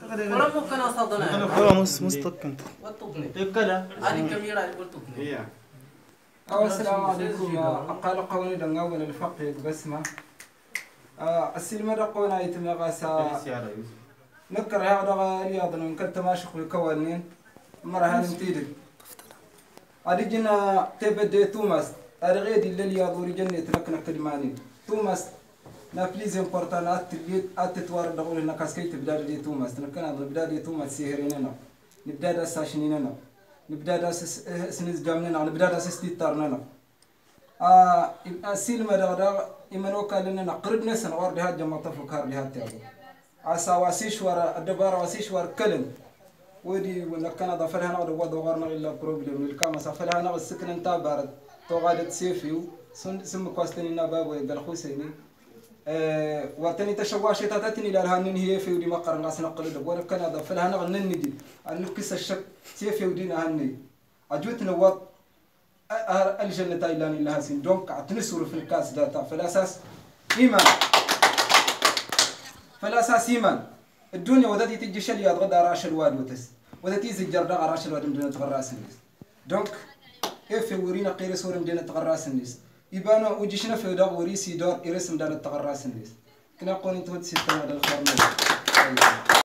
ولا ممكن أصدقنا خلاص مستقيم وتطني هذه كميرة وتطني السلام عليكم. أقال قولي دعنا ولا الفقه بسمة. السلمة رقونا يتم غاسا نكر هذا رياضنا من كل تماشق ويكونين مرة هنمتيد أريجنا تبدأ توماس أرغيد اللي يادوري جنة نكنا كلمانين توماس نابليز إمبورتان أتتوار دقول إنك أسكيت تبدأ دي توماس نكنا نبدأ دي توماس سيهريننا نبدأ دا ساشنيننا نبدأ دا سنز جامننا نبدأ دا سستيتارنا السلمة دا إمانوكا لنا قربنا سنوار لها جمع طفوكار لها تيابو عسا واسيشوار الدبار واسيشوار كلم ودي ونكنا ضفلها نقد وضوغرنا إلا بروبلم الكاما سفلها نقد سكن انتا بارد توغادت سيفيو سم كواستنينا بابو يقال خوسيني واتني تشواشي تاتني لالهانين هي في ودي مقر الناس نقل ولكنا ضفلها نقد نندي النكس الشك سيفيو دينا هني أجوت نوات الجنة تايلاني لها سين دونك عتنسور في الكاس داتا فالأساس إيمان الدنيا ودتي تجي شلي أتغدى راش الواد وتس ودتي زجر دغ راش الواد مدينة تغراس الناس دونك في ورينا قير سور مدينة تغراس الناس يبانو وجيشنا في دغ وريسي دور إرسم دار تغراس الناس كنا نقول انتو تسيطنا هذا الخرم